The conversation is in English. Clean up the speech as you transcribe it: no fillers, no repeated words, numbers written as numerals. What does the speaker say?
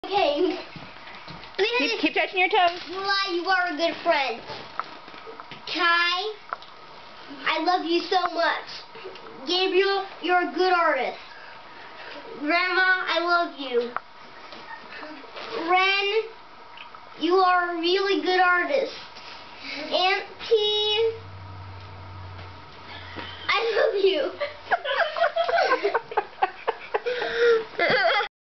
Okay. Keep touching your toes. Mula, you are a good friend. Kai, I love you so much. Gabriel, you're a good artist. Grandma, I love you. Ren, you are a really good artist. Auntie,